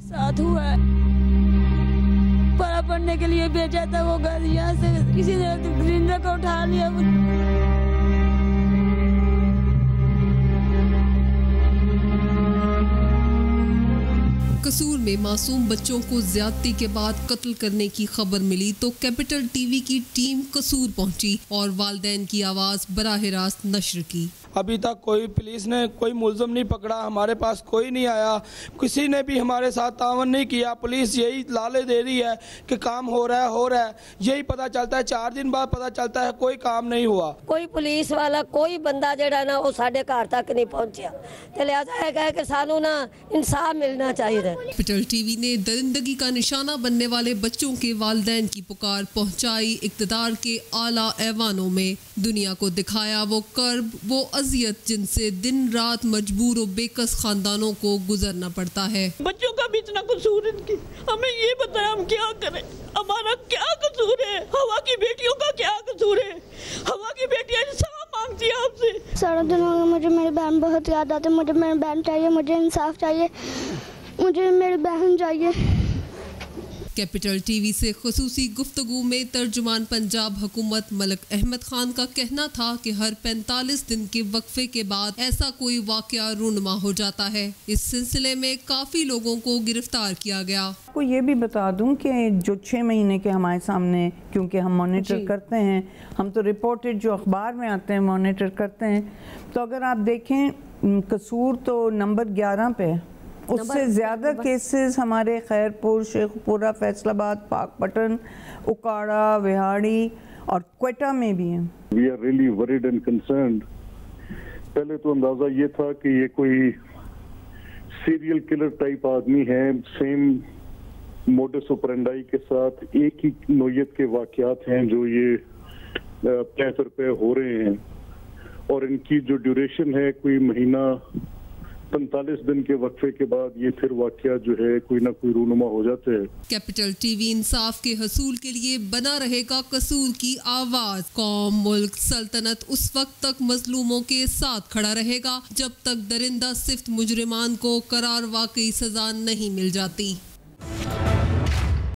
साथ हुआ है। पढ़ा पढ़ने के लिए भेजा था, वो घर यहाँ से किसी ने ग्रिंडर को उठा लिया। कसूर में मासूम बच्चों को ज्यादती के बाद कत्ल करने की खबर मिली तो कैपिटल टीवी की टीम कसूर पहुंची और वालिदैन की आवाज बराह रास्त नश्र की। अभी तक कोई पुलिस ने कोई मुलजम नहीं पकड़ा, हमारे पास कोई नहीं आया, किसी ने भी हमारे साथ तावन नहीं किया। पुलिस यही लाले दे रही है कि काम हो रहा है, यही पता चलता है, 4 दिन बाद पता चलता है कोई काम नहीं हुआ। कोई पुलिस वाला कोई बंदा जड़ा ना वो साढ़े घर तक नहीं पहुंचा, तो लिहाजा है कि सानू ना इंसाफ मिलना चाहिए। कैपिटल टीवी ने दरिंदगी का निशाना बनने वाले बच्चों के वालिदैन की पुकार पहुंचाई। इक़्तिदार के आला ऐवानों में दुनिया को दिखाया वो कर्ब, वो अजियत जिनसे दिन रात मजबूर और बेकस खानदानों को गुजरना पड़ता है। बच्चों का भी इतना कसूर इनकी, हमें ये बताया हम क्या करें, हमारा क्या कसूर है, हवा की बेटियों का क्या कसूर है। हवा की बेटियां इंसाफ मांगती है आपसे। सारा दिन मुझे मेरी बहन बहुत याद आती है, मुझे मेरी बहन चाहिए, मुझे इंसाफ चाहिए, मुझे मेरी बहन चाहिए। कैपिटल टीवी से खुसूसी गुफ्तगू में तर्जुमान पंजाब हुकूमत मलिक अहमद खान का कहना था कि हर 45 दिन के वक्फे के बाद ऐसा कोई वाकया रूनुमा हो जाता है। इस सिलसिले में काफ़ी लोगों को गिरफ्तार किया गया। आपको ये भी बता दूं कि जो 6 महीने के हमारे सामने, क्योंकि हम मॉनिटर करते हैं, हम तो रिपोर्टेड जो अखबार में आते हैं मॉनिटर करते हैं, तो अगर आप देखें कसूर तो नंबर 11 पे है। उससे ज़्यादा केसेस हमारे खैरपुर, शेखपुरा, फैसलाबाद, पाकपटन, उकाड़ा, विहाड़ी और क्वेटा में भी हैं। We are really worried and concerned। पहले तो अंदाज़ा ये था कि ये कोई सीरियल किलर टाइप आदमी है, सेम मोडस ऑपरेंडाई के साथ एक ही नोयत के वाक़यात हैं जो ये पैंतर पे हो रहे हैं, और इनकी जो ड्यूरेशन है कोई महीना 45 दिन के वक्फे के बाद ये फिर वाकया जो है कोई ना कोई रूनुमा हो जाते हैं। कैपिटल टीवी इंसाफ के हसूल के लिए बना रहेगा कसूर की आवाज। कौम, मुल्क, सल्तनत उस वक्त तक मजलूमों के साथ खड़ा रहेगा जब तक दरिंदा सिफ्त मुजरिमान को करार वाकई सजा नहीं मिल जाती।